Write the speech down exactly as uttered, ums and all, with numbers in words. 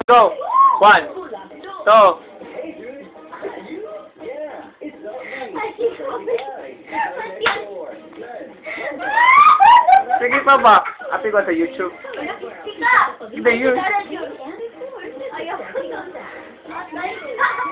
Go! One, two. Sige pa ba? Ate ko sa YouTube. Hindi, yun.